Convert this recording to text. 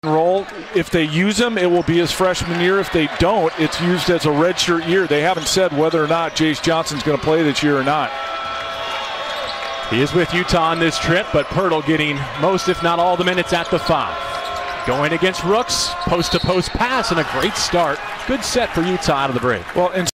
Roll. If they use him, it will be his freshman year. If they don't, it's used as a redshirt year. They haven't said whether or not Jace Johnson's going to play this year or not. He is with Utah on this trip, but Pöltl getting most, if not all, the minutes at the 5. Going against Rooks, post-to-post pass, and a great start. Good set for Utah out of the break. Well, and